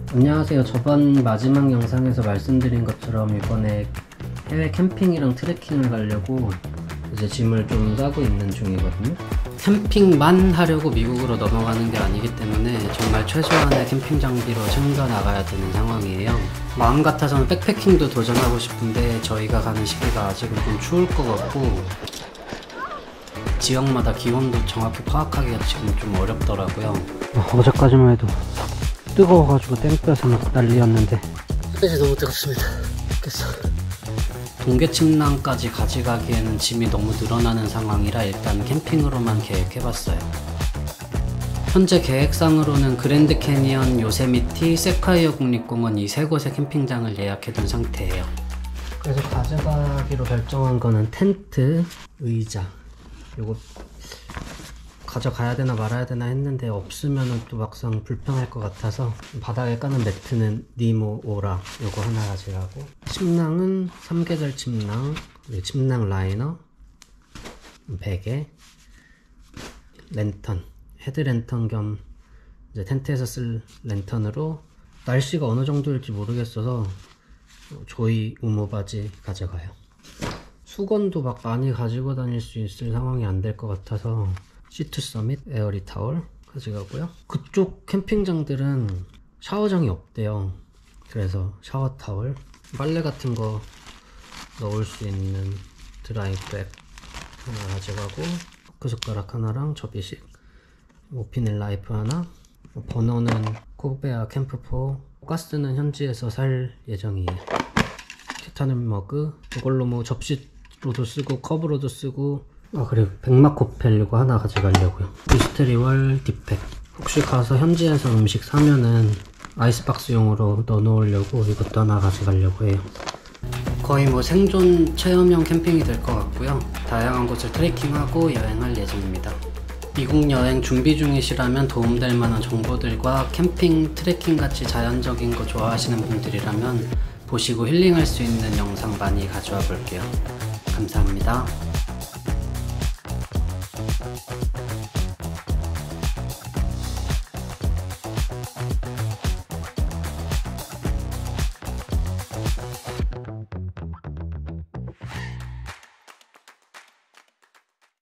안녕하세요. 저번 마지막 영상에서 말씀드린 것처럼 이번에 해외 캠핑이랑 트레킹을 가려고 이제 짐을 좀 싸고 있는 중이거든요. 캠핑만 하려고 미국으로 넘어가는 게 아니기 때문에 정말 최소한의 캠핑 장비로 챙겨 나가야 되는 상황이에요. 마음 같아서는 백패킹도 도전하고 싶은데 저희가 가는 시기가 아직은 좀 추울 것 같고 지역마다 기온도 정확히 파악하기가 지금 좀 어렵더라고요. 어제까지만 해도 뜨거워가지고 땡볕에 막 난리였는데 이제 너무 뜨겁습니다. 죽겠어. 동계 침낭까지 가져가기에는 짐이 너무 늘어나는 상황이라 일단 캠핑으로만 계획해봤어요. 현재 계획상으로는 그랜드 캐니언, 요세미티, 세콰이어 국립공원 이 세 곳의 캠핑장을 예약해둔 상태예요. 그래서 가져가기로 결정한 거는 텐트, 의자 요거 가져가야 되나 말아야 되나 했는데 없으면 또 막상 불편할 것 같아서 바닥에 까는 매트는 니모 오라 요거 하나 가져가고, 침낭은 3계절 침낭, 침낭 라이너 베개, 랜턴, 헤드 랜턴 겸 이제 텐트에서 쓸 랜턴으로 날씨가 어느 정도일지 모르겠어서 조이 우모 바지 가져가요. 수건도 막 많이 가지고 다닐 수 있을 상황이 안 될 것 같아서 시트 서밋 에어리 타월 가져가고요. 그쪽 캠핑장들은 샤워장이 없대요. 그래서 샤워 타월, 빨래 같은 거 넣을 수 있는 드라이백 하나 가져가고, 포크숟가락 하나랑 접이식, 오피넬 라이프 하나, 버너는 코베아 캠프4, 가스는 현지에서 살 예정이에요. 티타늄 머그, 이걸로 뭐 접시로도 쓰고 컵으로도 쓰고, 그리고 백막 코펠 이거 하나 가져가려고요. 미스테리월 딥팩, 혹시 가서 현지에서 음식 사면은 아이스박스용으로 넣어 놓으려고 이것도 하나 가져가려고 해요. 거의 뭐 생존 체험형 캠핑이 될 것 같고요. 다양한 곳을 트레킹하고 여행할 예정입니다. 미국 여행 준비 중이시라면 도움될 만한 정보들과 캠핑, 트레킹 같이 자연적인 거 좋아하시는 분들이라면 보시고 힐링할 수 있는 영상 많이 가져와 볼게요. 감사합니다.